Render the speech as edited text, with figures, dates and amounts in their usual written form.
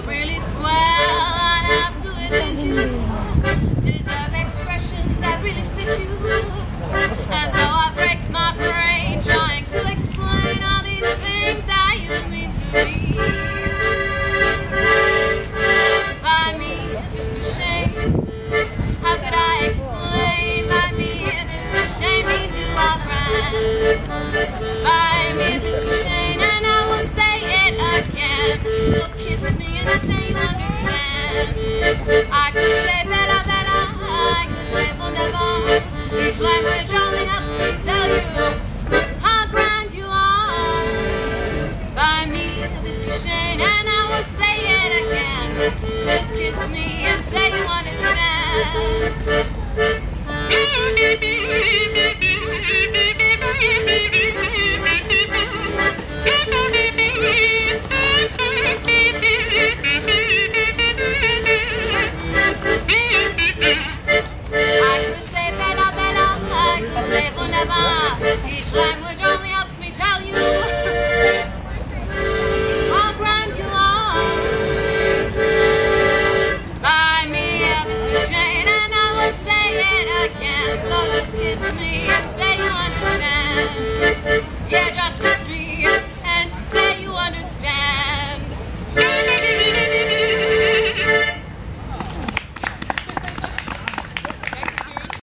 really swell. I'd have to admit you deserve expressions that really fit you. And so I've wrecked my brain trying to explain all these things that you mean to me. Bei mir Bistu Shein. How could I explain? Bei mir Bistu Shein means you are grand. Bei mir Bistu Shein, and I will say it again. So kiss me and say you understand. I could say bella bella, I could say wunderbar. Each language only helps me tell you how grand you are. Bei mir Bistu Shein, and I will say it again. Just kiss me and say you understand. Each language only helps me tell you how grand you are. Bei mir Bistu Shein, and I will say it again. So just kiss me and say you understand. Yeah.